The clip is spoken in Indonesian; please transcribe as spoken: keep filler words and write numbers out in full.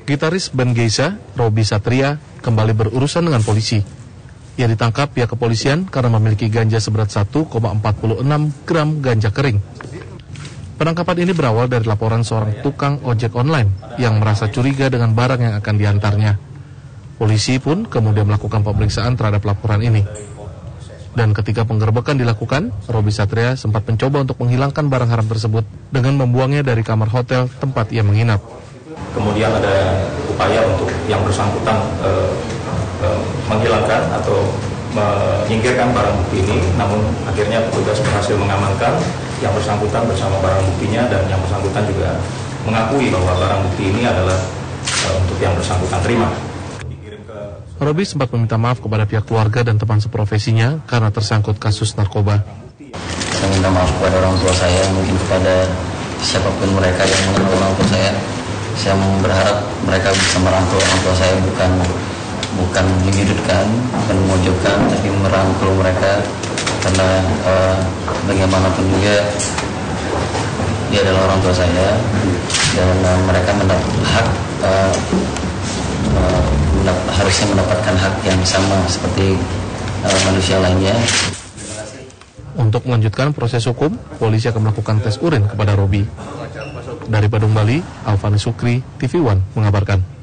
Gitaris band Geisha, Robby Satria, kembali berurusan dengan polisi. Ia ditangkap pihak kepolisian karena memiliki ganja seberat satu koma empat enam gram ganja kering. Penangkapan ini berawal dari laporan seorang tukang ojek online yang merasa curiga dengan barang yang akan diantarnya. Polisi pun kemudian melakukan pemeriksaan terhadap laporan ini. Dan ketika penggerbekan dilakukan, Robby Satria sempat mencoba untuk menghilangkan barang haram tersebut dengan membuangnya dari kamar hotel tempat ia menginap. Kemudian ada upaya untuk yang bersangkutan eh, eh, menghilangkan atau menyingkirkan barang bukti ini, namun akhirnya petugas berhasil mengamankan yang bersangkutan bersama barang buktinya, dan yang bersangkutan juga mengakui bahwa barang bukti ini adalah eh, untuk yang bersangkutan terima. Robby sempat meminta maaf kepada pihak keluarga dan teman seprofesinya karena tersangkut kasus narkoba. Saya minta maaf kepada orang tua saya, mungkin kepada siapapun mereka yang mengenal orang tua saya. Saya berharap mereka bisa merangkul orang tua saya, bukan bukan menyudutkan, bukan memojokkan, tapi merangkul mereka, karena uh, bagaimanapun juga dia adalah orang tua saya, dan uh, mereka mendapat hak uh, uh, mendap harusnya mendapatkan hak yang sama seperti uh, manusia lainnya. Untuk melanjutkan proses hukum, polisi akan melakukan tes urin kepada Robby. Dari Badung, Bali, Alfani Sukri, T V One mengabarkan.